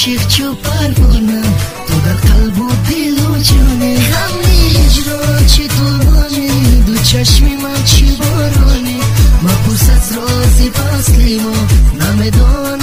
عاشق پروانه تو در قلب و دل و جانه همه اجرا چه طولانی دو چشمی من چی بارانی ما پرس از رازی فصلی ما نمیدان